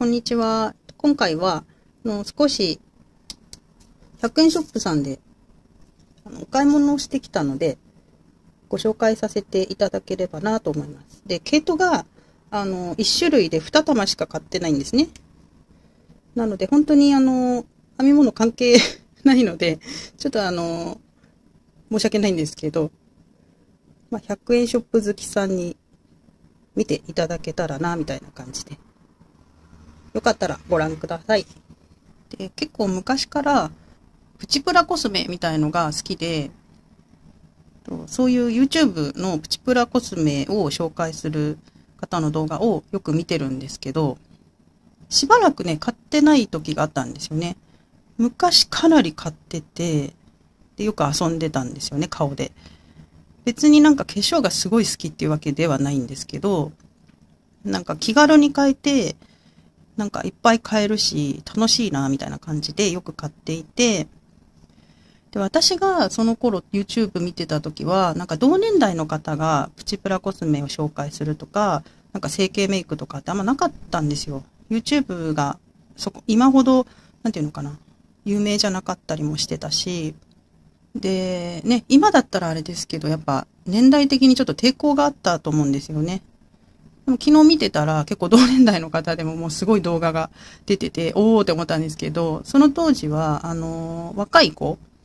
こんにちは。今回は、少し、100円ショップさんで、お買い物をしてきたので、ご紹介させていただければなと思います。で、毛糸が、1種類で2玉しか買ってないんですね。なので、本当に編み物関係ないので、ちょっと申し訳ないんですけど、100円ショップ好きさんに見ていただけたらな、みたいな感じで。よかったらご覧ください。で、結構昔からプチプラコスメみたいのが好きで、そういう YouTube のプチプラコスメを紹介する方の動画をよく見てるんですけど、しばらくね、買ってない時があったんですよね。昔かなり買ってて、で、よく遊んでたんですよね、顔で。別になんか化粧がすごい好きっていうわけではないんですけど、なんか気軽に買えて、なんかいっぱい買えるし、楽しいな、みたいな感じでよく買っていて、で、私がその頃 YouTube 見てた時は、なんか同年代の方がプチプラコスメを紹介するとか、なんか整形メイクとかってあんまなかったんですよ。YouTube が、今ほど、なんていうのかな、有名じゃなかったりもしてたし、で、ね、今だったらあれですけど、やっぱ年代的にちょっと抵抗があったと思うんですよね。でも昨日見てたら結構同年代の方でももうすごい動画が出てて、おーって思ったんですけど、その当時は、若い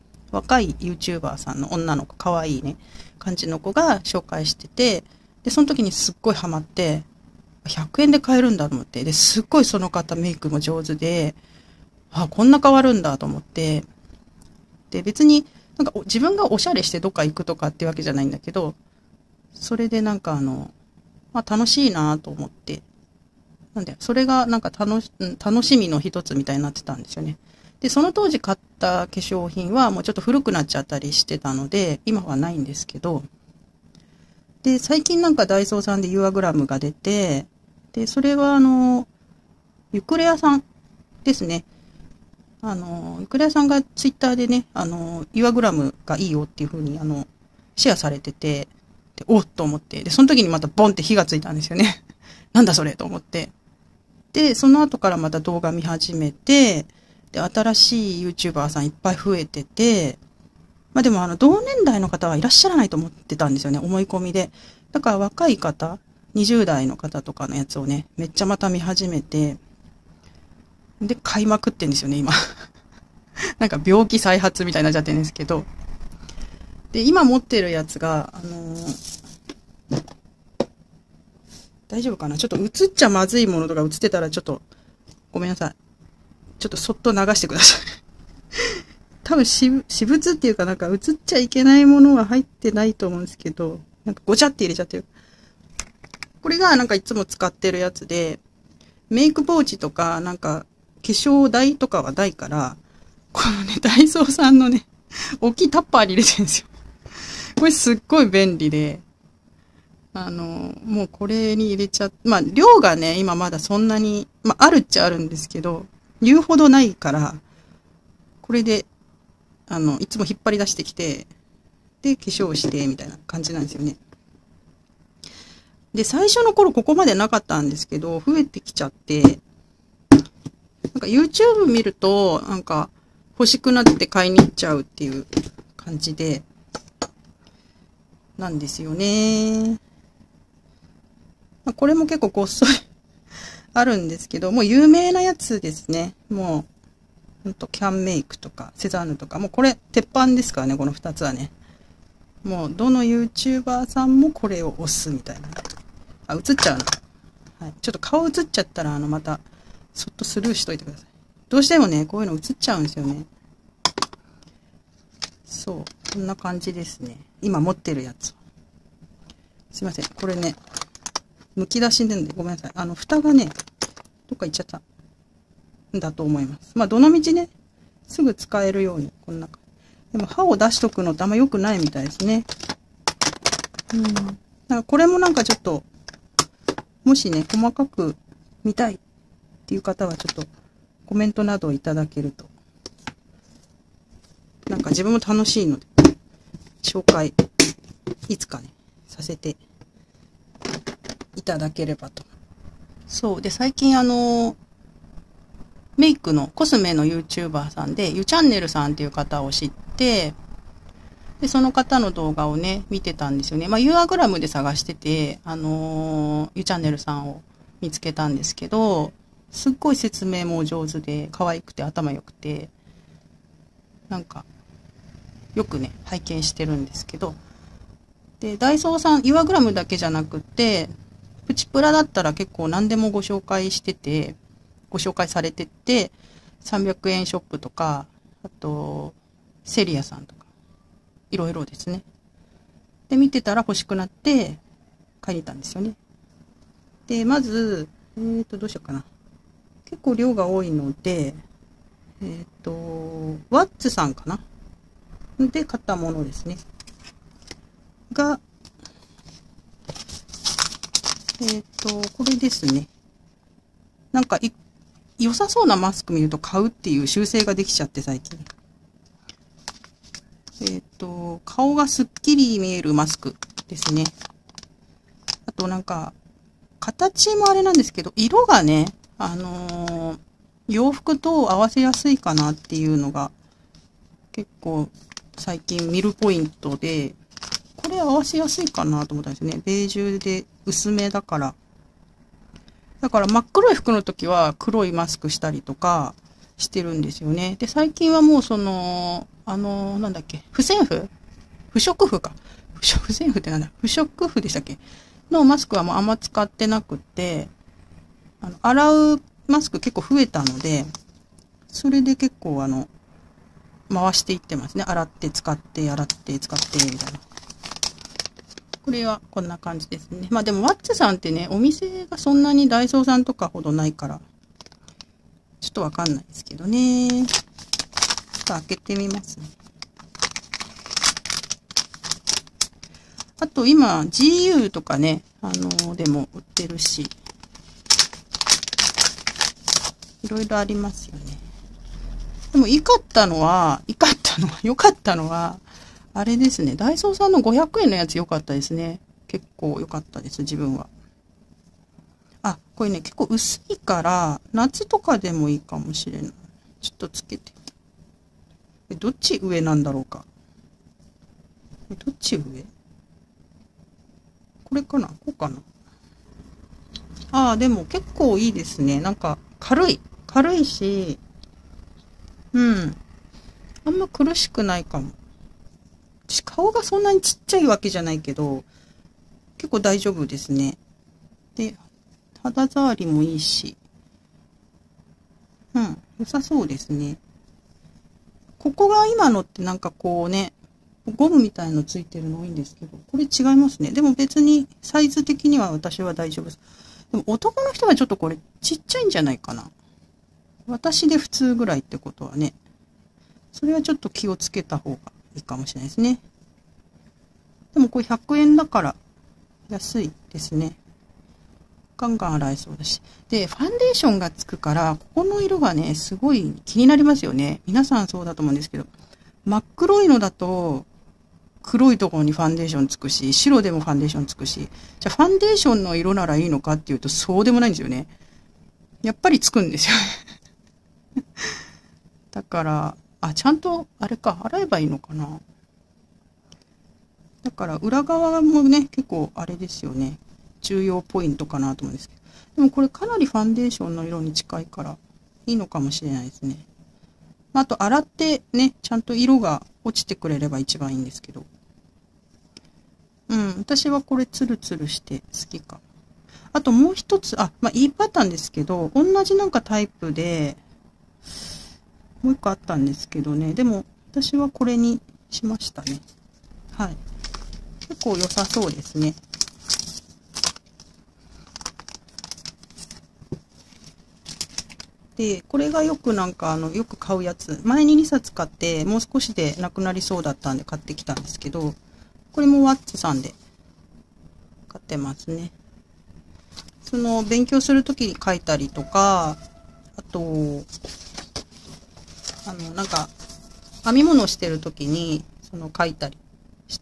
YouTuber さんの女の子、可愛いね、感じの子が紹介してて、で、その時にすっごいハマって、100円で買えるんだと思って、で、すっごいその方メイクも上手で、あ、こんな変わるんだと思って、で、別になんか自分がおしゃれしてどっか行くとかってわけじゃないんだけど、それでなんか楽しいなと思って。なんで、それがなんか楽しみの一つみたいになってたんですよね。で、その当時買った化粧品はもうちょっと古くなっちゃったりしてたので、今はないんですけど、で、最近なんかダイソーさんでユアグラムが出て、で、それはゆくれ屋さんですね。ゆくれ屋さんがツイッターでね、ユアグラムがいいよっていう風にシェアされてて、で、おっと思って。で、その時にまたボンって火がついたんですよね。なんだそれと思って。で、その後からまた動画見始めて、で、新しい YouTuber さんいっぱい増えてて、でも同年代の方はいらっしゃらないと思ってたんですよね、思い込みで。だから若い方、20代の方とかのやつをね、めっちゃまた見始めて、で、買いまくってんですよね、今。なんか病気再発みたいになっちゃってるんですけど。で、今持ってるやつが、大丈夫かな、ちょっと映っちゃまずいものとか映ってたらちょっと、ごめんなさい。ちょっとそっと流してください。多分私物っていうかなんか映っちゃいけないものは入ってないと思うんですけど、なんかごちゃって入れちゃってる。これがなんかいつも使ってるやつで、メイクポーチとかなんか化粧台とかはないから、このね、ダイソーさんのね、大きいタッパーに入れてるんですよ。これすっごい便利で、もうこれに入れちゃ量がね、今まだそんなに、あるっちゃあるんですけど、言うほどないから、これで、いつも引っ張り出してきて、で、化粧して、みたいな感じなんですよね。で、最初の頃ここまでなかったんですけど、増えてきちゃって、なんか YouTube 見ると、なんか欲しくなって買いに行っちゃうっていう感じで、なんですよね。これも結構ごっそりあるんですけど、もう有名なやつですね。もう、キャンメイクとか、セザンヌとか、もうこれ、鉄板ですからね、この2つはね。もう、どの YouTuber さんもこれを押すみたいな。あ、映っちゃうな。はい。ちょっと顔映っちゃったら、また、そっとスルーしといてください。どうしてもね、こういうの映っちゃうんですよね。そう。こんな感じですね。今持ってるやつ。すいません。これね、剥き出しでんでごめんなさい。蓋がね、どっか行っちゃったんだと思います。どのみちね、すぐ使えるように、こんな。でも歯を出しとくのってあんま良くないみたいですね。なんかこれもなんかちょっと、もしね、細かく見たいっていう方はちょっとコメントなどをいただけると。なんか自分も楽しいので、紹介、いつかね、させていただければと。そう。で、最近メイクのコスメの YouTuber さんで、ゆチャンネルさんっていう方を知って、で、その方の動画をね、見てたんですよね。まあ、ユーアグラムで探してて、ゆチャンネルさんを見つけたんですけど、すっごい説明も上手で、可愛くて頭良くて、なんか、よくね、拝見してるんですけど、で、ダイソーさん、ユーアグラムだけじゃなくて、プチプラだったら結構何でもご紹介してて、ご紹介されてて、300円ショップとか、あと、セリアさんとか、いろいろですね。で、見てたら欲しくなって、買いに行ったんですよね。で、まず、どうしようかな。結構量が多いので、ワッツさんかなで買ったものですね。が、これですね。なんか良さそうなマスク見ると買うっていう習性ができちゃって最近。顔がすっきり見えるマスクですね。あとなんか、形もあれなんですけど、色がね、洋服と合わせやすいかなっていうのが、結構最近見るポイントで、これ合わせやすいかなと思ったんですね。ベージュで薄めだから。だから真っ黒い服の時は黒いマスクしたりとかしてるんですよね。で、最近はもうなんだっけ、不織布か。不織布ってなんだ不織布でしたっけのマスクはもうあんま使ってなくって、洗うマスク結構増えたので、それで結構回していってますね。洗って使って、洗って使って、みたいな。これはこんな感じですね。まあでもワッツさんってね、お店がそんなにダイソーさんとかほどないから、ちょっとわかんないですけどね。ちょっと開けてみますね。あと今、GU とかね、でも売ってるし、いろいろありますよね。でも良かったのは、あれですね。ダイソーさんの500円のやつ良かったですね。結構良かったです、自分は。あ、これね、結構薄いから、夏とかでもいいかもしれない。ちょっとつけて。どっち上なんだろうか。どっち上これかなこうかなああ、でも結構いいですね。なんか、軽いし、うん。あんま苦しくないかも。顔がそんなにちっちゃいわけじゃないけど、結構大丈夫ですね。で、肌触りもいいし。うん、良さそうですね。ここが今のってなんかこうね、ゴムみたいのついてるの多いんですけど、これ違いますね。でも別にサイズ的には私は大丈夫です。でも男の人はちょっとこれちっちゃいんじゃないかな。私で普通ぐらいってことはね。それはちょっと気をつけた方がいいかもしれないですね。でもこれ100円だから安いですね。ガンガン洗えそうだし。で、ファンデーションがつくから、ここの色がね、すごい気になりますよね。皆さんそうだと思うんですけど、真っ黒いのだと、黒いところにファンデーションつくし、白でもファンデーションつくし、じゃあファンデーションの色ならいいのかっていうと、そうでもないんですよね。やっぱりつくんですよ。だから、ちゃんと、あれか、洗えばいいのかな。だから、裏側もね、結構あれですよね。重要ポイントかなと思うんですけど。でもこれかなりファンデーションの色に近いから、いいのかもしれないですね。あと、洗ってね、ちゃんと色が落ちてくれれば一番いいんですけど。うん、私はこれツルツルして好きか。あともう一つ、いいパターンですけど、同じなんかタイプで、もう一個あったんですけどね。でも、私はこれにしましたね。はい。結構良さそうですね。で、これがよくなんかよく買うやつ。前に2冊買って、もう少しでなくなりそうだったんで買ってきたんですけど、これもワッツさんで買ってますね。勉強するときに書いたりとか、あと、なんか、編み物をしてるときに、書いたりして。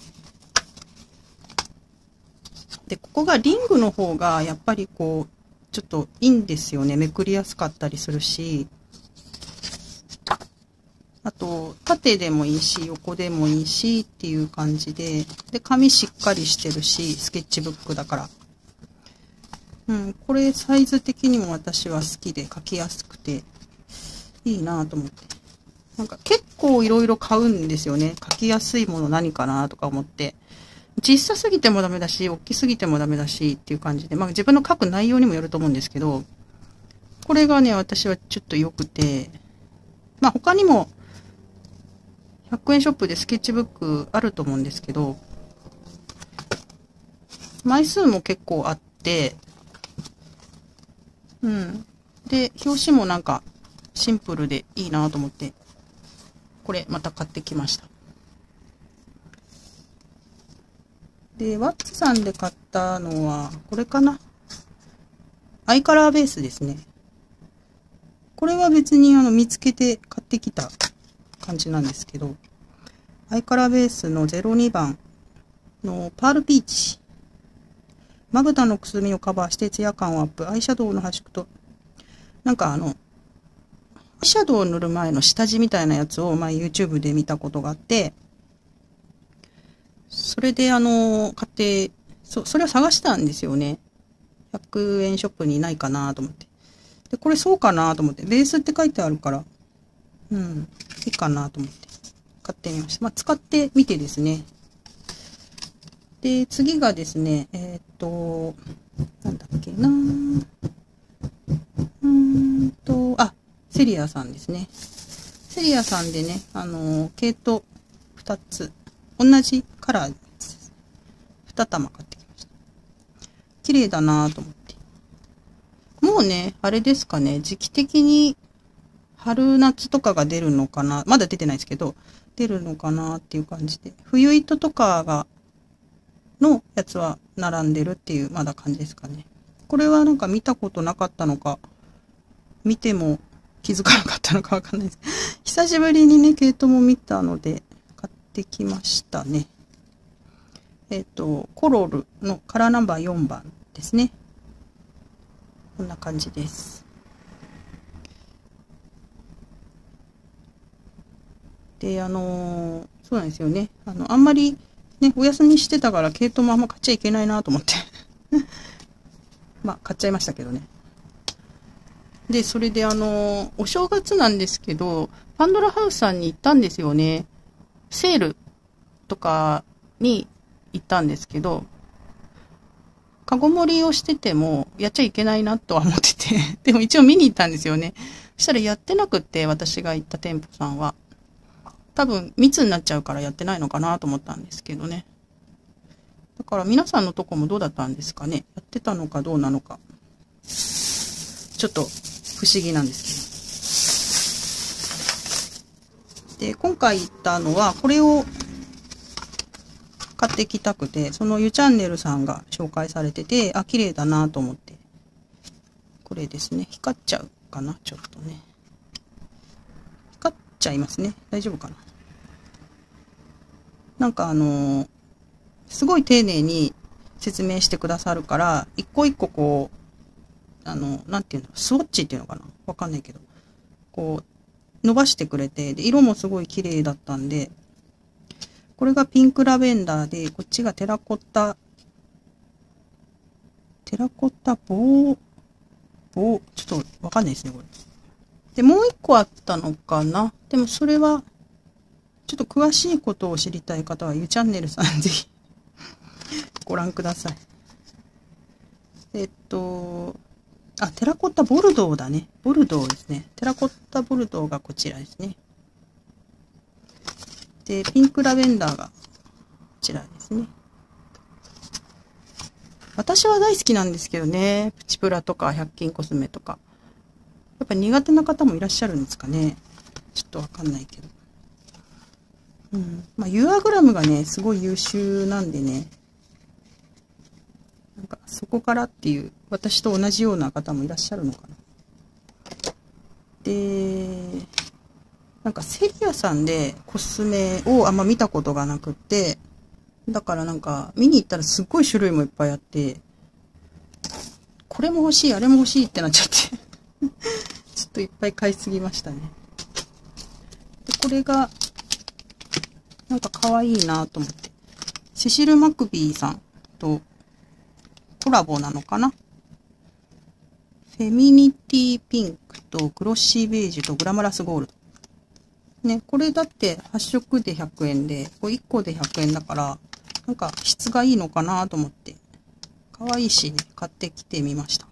で、ここがリングの方が、やっぱりこう、 ちょっといいんですよね。めくりやすかったりするし。あと、縦でもいいし、横でもいいしっていう感じで。で、紙しっかりしてるし、スケッチブックだから。うん、これサイズ的にも私は好きで書きやすくていいなぁと思って。なんか結構いろいろ買うんですよね。書きやすいもの何かなとか思って。小さすぎてもダメだし、大きすぎてもダメだしっていう感じで。まあ自分の書く内容にもよると思うんですけど、これがね、私はちょっと良くて、まあ他にも100円ショップでスケッチブックあると思うんですけど、枚数も結構あって、うん。で、表紙もなんかシンプルでいいなと思って、これまた買ってきました。で、ワッツさんで買ったのは、これかな。アイカラーベースですね。これは別に見つけて買ってきた感じなんですけど、アイカラーベースの02番のパールピーチ。まぶたのくすみをカバーしてツヤ感をアップ。アイシャドウの端と、なんかアイシャドウを塗る前の下地みたいなやつを前 YouTube で見たことがあって、それで買って、それを探したんですよね。100円ショップにないかなと思って。で、これそうかなと思って。ベースって書いてあるから、うん、いいかなと思って買ってみました。まあ、使ってみてですね。で、次がですね、なんだっけなセリアさんですね。セリアさんでね、毛糸2つ、同じカラーです。2玉買ってきました。綺麗だなぁと思って。もうね、あれですかね、時期的に春夏とかが出るのかな、まだ出てないですけど、出るのかなっていう感じで。冬糸とかのやつは並んでるっていう、まだ感じですかね。これはなんか見たことなかったのか、見ても気づかなかったのかわかんないです。久しぶりにね、毛糸も見たので、買ってきましたね。コロルのカラーナンバー4番ですね。こんな感じです。で、そうなんですよね。あんまり、ね、お休みしてたから、毛糸もあんま買っちゃいけないなと思って。まあ、買っちゃいましたけどね。で、それでお正月なんですけど、パンドラハウスさんに行ったんですよね。セールとかに行ったんですけど、カゴ盛りをしててもやっちゃいけないなとは思ってて、でも一応見に行ったんですよね。そしたらやってなくって、私が行った店舗さんは。多分密になっちゃうからやってないのかなと思ったんですけどね。だから皆さんのとこもどうだったんですかね。やってたのかどうなのか。ちょっと不思議なんですけど。で、今回行ったのは、これを買ってきたくて、そのゆチャンネルさんが紹介されてて、あ、綺麗だなと思って。これですね。光っちゃうかなちょっとね。光っちゃいますね。大丈夫かな。なんかすごい丁寧に説明してくださるから、一個一個こう、なんていうの、スウォッチっていうのかなわかんないけど、こう、伸ばしてくれて、で、色もすごい綺麗だったんで、これがピンクラベンダーで、こっちがテラコッタちょっとわかんないですね、これ。で、もう一個あったのかな。でもそれは、ちょっと詳しいことを知りたい方は、ゆチャンネルさんぜひご覧ください。テラコッタボルドーだね。ボルドーですね。テラコッタボルドーがこちらですね。で、ピンクラベンダーがこちらですね。私は大好きなんですけどね。プチプラとか100均コスメとか。やっぱ苦手な方もいらっしゃるんですかね。ちょっとわかんないけど。うん。まあ、ユアグラムがね、すごい優秀なんでね。なんか、そこからっていう、私と同じような方もいらっしゃるのかな。で、なんかセリアさんでコスメをあんま見たことがなくって、だからなんか見に行ったらすっごい種類もいっぱいあって、 これも欲しい、あれも欲しいってなっちゃって。ちょっといっぱい買いすぎましたね。で、これが、なんか可愛いなと思って。セシル・マクビーさんとコラボなのかな？フェミニティピンクとグロッシーベージュとグラマラスゴールド。ね、これだって8色で100円で、これ1個で100円だから、なんか質がいいのかなと思って。可愛いしね、買ってきてみました。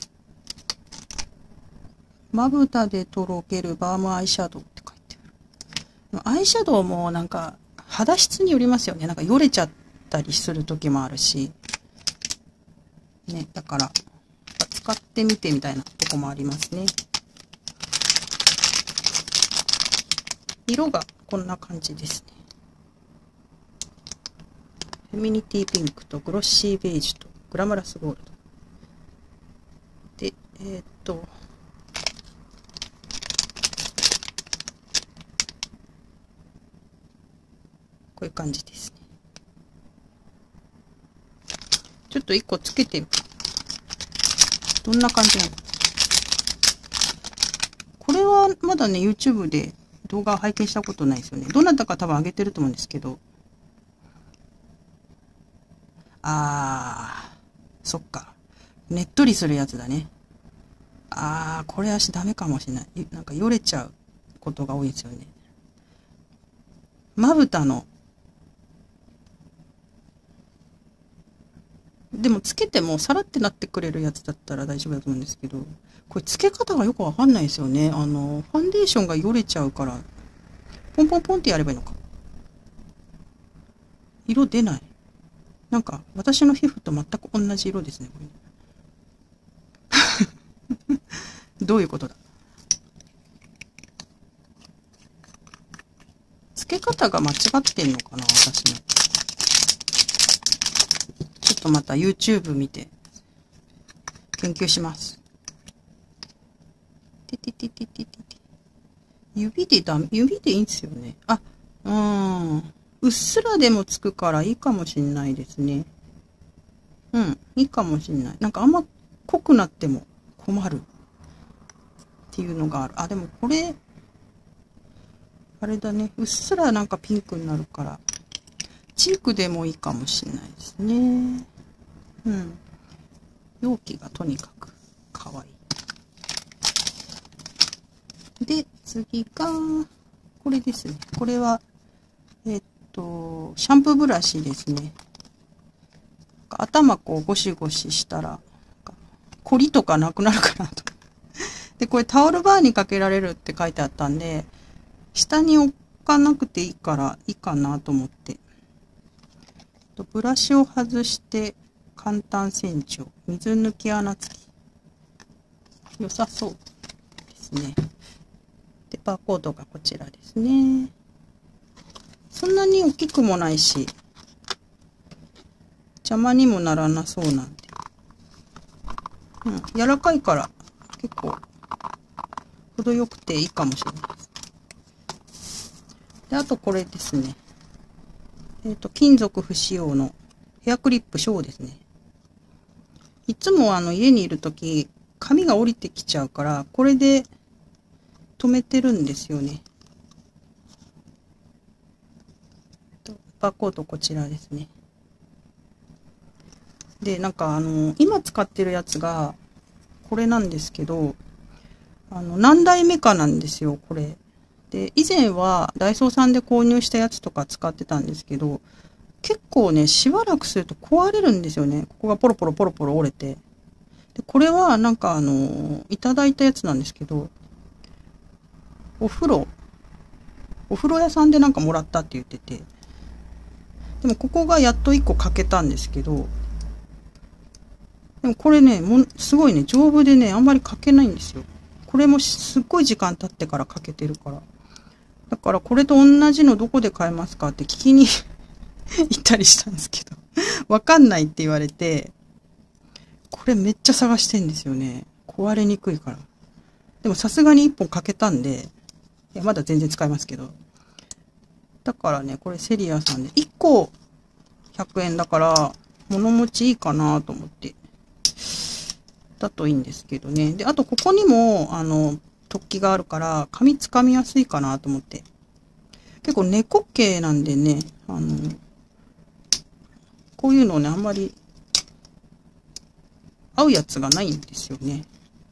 まぶたでとろけるバームアイシャドウって書いてある。アイシャドウもなんか肌質によりますよね。なんかよれちゃったりする時もあるし。ね、だから、使ってみてみたいなとこもありますね。色がこんな感じですね。フェミニティピンクとグロッシーベージュとグラマラスゴールド。で、こういう感じですね。ちょっと一個つけてみる。どんな感じなの？これはまだね、YouTube で動画を拝見したことないですよね。どなたか多分上げてると思うんですけど。そっか。ねっとりするやつだね。これ足ダメかもしれない。なんかよれちゃうことが多いですよね。まぶたの。でもつけてもさらってなってくれるやつだったら大丈夫だと思うんですけど、これつけ方がよくわかんないですよね。ファンデーションがよれちゃうから、ポンポンポンってやればいいのか。色出ない。なんか私の皮膚と全く同じ色ですね、これ。どういうことだ。つけ方が間違ってんのかな、私の。ちょっとまた YouTube 見て研究します。指でいいんですよね。うっすらでもつくからいいかもしんないですね。いいかもしんない。なんかあんま濃くなっても困るっていうのがある。でもこれ、あれだね。うっすらなんかピンクになるから、チークでもいいかもしんないですね。容器がとにかく可愛い。で、次が、これですね。これは、シャンプーブラシですね。頭こうゴシゴシしたら、コリとかなくなるかなと。で、これタオルバーにかけられるって書いてあったんで、下に置かなくていいからいいかなと思って。ブラシを外して簡単洗浄。水抜き穴付き。良さそうですね。で、バーコードがこちらですね。そんなに大きくもないし、邪魔にもならなそうなんで。柔らかいから結構程よくていいかもしれないです。で、あとこれですね。金属不使用のヘアクリップショーですね。いつも家にいるとき、髪が降りてきちゃうから、これで留めてるんですよね。バーコードこちらですね。で、なんか今使ってるやつが、これなんですけど、何代目かなんですよ、これ。で、以前はダイソーさんで購入したやつとか使ってたんですけど、結構ね、しばらくすると壊れるんですよね。ここがポロポロポロポロ折れて。で、これはなんかいただいたやつなんですけど、お風呂屋さんでなんかもらったって言ってて、でもここがやっと1個欠けたんですけど、でもこれね、すごいね、丈夫でね、あんまり欠けないんですよ。これもすっごい時間経ってから欠けてるから。だからこれと同じのどこで買えますかって聞きに行ったりしたんですけど、わかんないって言われて、これめっちゃ探してんですよね。壊れにくいから。でもさすがに1本欠けたんで、いや、まだ全然使えますけど。だからね、これセリアさんで、1個100円だから、物持ちいいかなと思って。 だといいんですけどね。で、あとここにも、突起があるから、髪掴みやすいかなと思って。結構猫系なんでね、こういうのね、あんまり合うやつがないんですよね。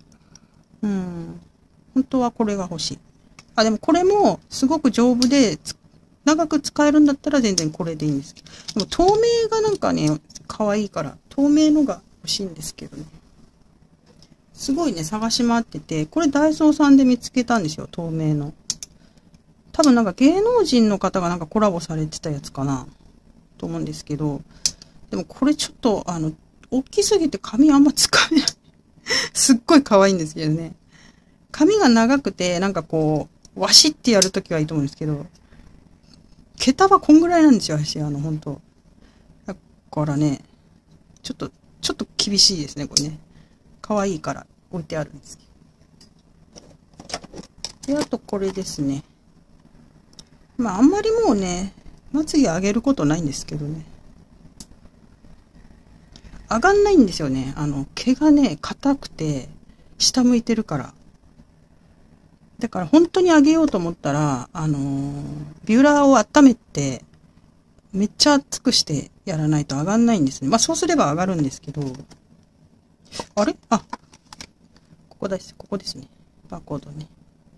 本当はこれが欲しい。あ、でもこれもすごく丈夫で、長く使えるんだったら全然これでいいんですけど。でも透明がなんかね、可愛いから、透明のが欲しいんですけどね。すごいね、探し回ってて、これダイソーさんで見つけたんですよ、透明の。多分なんか芸能人の方がなんかコラボされてたやつかな、と思うんですけど、でもこれちょっと、大きすぎて髪あんま使えない。すっごい可愛いんですけどね。髪が長くて、なんかこう、わしってやるときはいいと思うんですけど、桁はこんぐらいなんですよ、私、本当だからね、ちょっと厳しいですね、これね。可愛いから置いてあるんですけど。で、あとこれですね。まあ、あんまりもうね、まつげ上げることないんですけどね。上がんないんですよね。毛がね、硬くて、下向いてるから。だから本当に上げようと思ったら、ビューラーを温めて、めっちゃ熱くしてやらないと上がんないんですね。まあそうすれば上がるんですけど、あれあ、ここですね。バーコードね。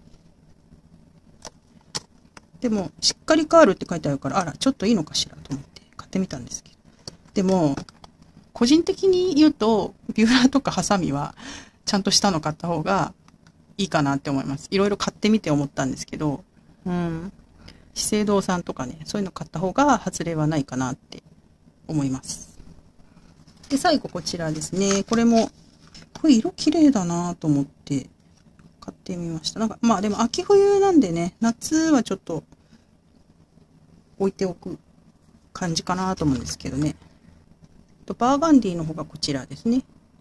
でも、しっかりカールって書いてあるから、あら、ちょっといいのかしらと思って買ってみたんですけど。でも、個人的に言うと、ビューラーとかハサミは、ちゃんとしたの買った方がいいかなって思います。いろいろ買ってみて思ったんですけど、資生堂さんとかね、そういうの買った方が外れはないかなって思います。で、最後こちらですね。これも、これ色綺麗だなと思って買ってみました。なんか、まあでも秋冬なんでね、夏はちょっと置いておく感じかなと思うんですけどね。バーガンディの方がこちらですね。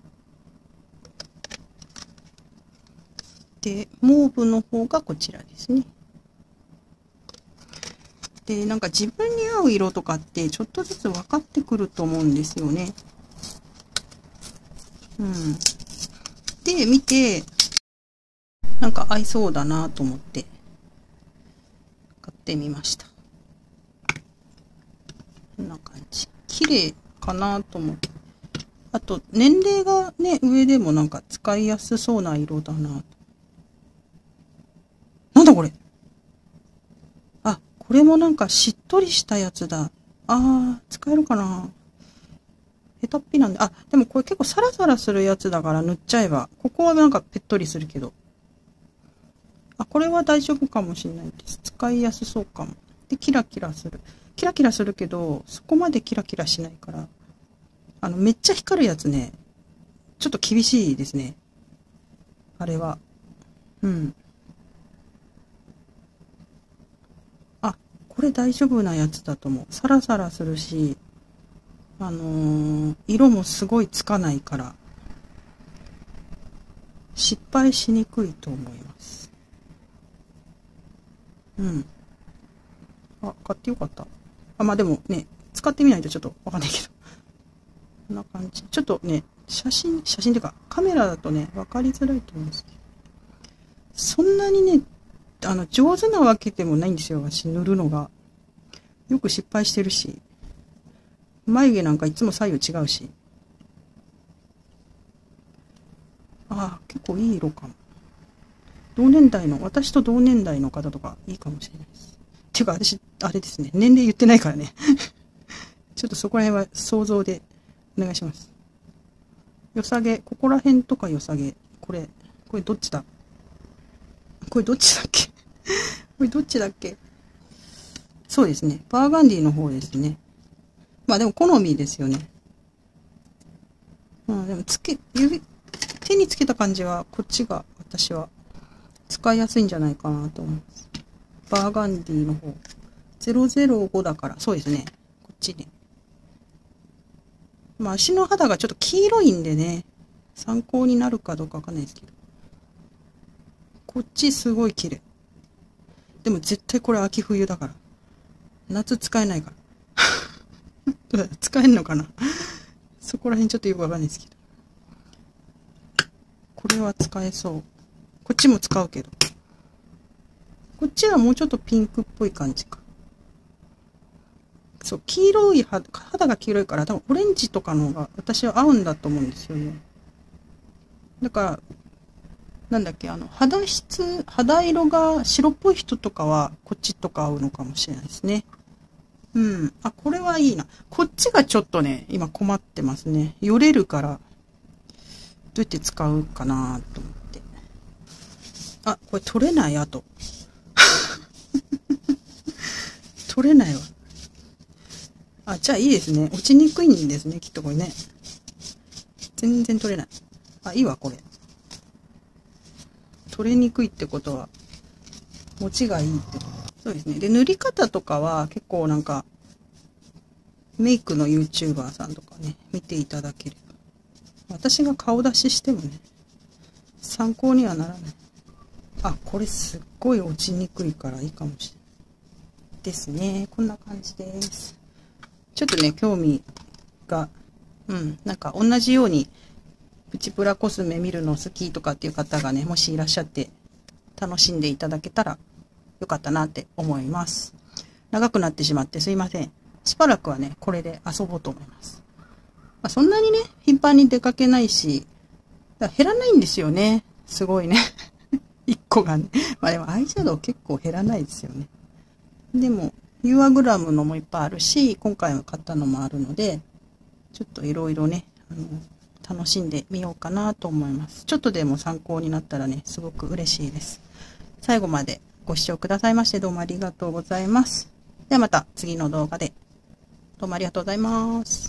で、モーブの方がこちらですね。で、なんか自分に合う色とかってちょっとずつ分かってくると思うんですよね。で、見て、なんか合いそうだなと思って買ってみました。こんな感じ。綺麗かなと思って。あと、年齢がね、上でもなんか使いやすそうな色だな。なんだこれ。あ、これもなんかしっとりしたやつだ。使えるかな。ヘタっぴなんで。あ、でもこれ結構サラサラするやつだから塗っちゃえば。ここはなんかぺっとりするけど。あ、これは大丈夫かもしれないです。使いやすそうかも。で、キラキラする。キラキラするけど、そこまでキラキラしないから。めっちゃ光るやつね。ちょっと厳しいですね。あれは。あ、これ大丈夫なやつだと思う。サラサラするし、色もすごいつかないから、失敗しにくいと思います。あ、買ってよかった。あ、まあでもね、使ってみないとちょっとわかんないけど。こんな感じ。ちょっとね、写真っていうか、カメラだとね、わかりづらいと思うんですけど。そんなにね、上手なわけでもないんですよ、私、塗るのが。よく失敗してるし。眉毛なんかいつも左右違うし。結構いい色かも。私と同年代の方とかいいかもしれないです。ていうか、私、あれですね、年齢言ってないからね。ちょっとそこら辺は想像でお願いします。良さげ、ここら辺とか良さげ。これどっちだっけこれどっちだっけ。そうですね。バーガンディの方ですね。まあでも好みですよね。でも手につけた感じは、こっちが私は使いやすいんじゃないかなと思います。バーガンディの方。005だから、そうですね。こっちね。まあ足の肌がちょっと黄色いんでね、参考になるかどうかわかんないですけど。こっちすごい綺麗。でも絶対これ秋冬だから。夏使えないから。使えんのかなそこら辺ちょっとよくわかんないですけど。 これは使えそう。こっちも使うけど。こっちはもうちょっとピンクっぽい感じか。そう、黄色い肌が黄色いから、多分オレンジとかの方が私は合うんだと思うんですよね。だから、なんだっけ、肌色が白っぽい人とかは、こっちとか合うのかもしれないですね。うん。あ、これはいいな。こっちがちょっとね、今困ってますね。よれるから、どうやって使うかなと思って。あ、これ取れないあと。取れないわ。あ、じゃあいいですね。落ちにくいんですね、きっとこれね。全然取れない。あ、いいわ、これ。取れにくいってことは、持ちがいいってこと。そうですね。で、塗り方とかは結構なんか、メイクの YouTuber さんとかね、見ていただければ。私が顔出ししてもね、参考にはならない。あ、これすっごい落ちにくいからいいかもしれない。ですね。こんな感じです。ちょっとね、興味が、なんか同じように、プチプラコスメ見るの好きとかっていう方がね、もしいらっしゃって楽しんでいただけたらよかったなって思います。長くなってしまってすいません。しばらくはね、これで遊ぼうと思います。まあ、そんなにね、頻繁に出かけないし、だから減らないんですよね。すごいね。1個がね。まあでもアイシャドウ結構減らないですよね。でも、ユーアグラムのもいっぱいあるし、今回買ったのもあるので、ちょっといろいろね、楽しんでみようかなと思います。ちょっとでも参考になったらね、すごく嬉しいです。最後までご視聴くださいましてどうもありがとうございます。ではまた次の動画で。どうもありがとうございます。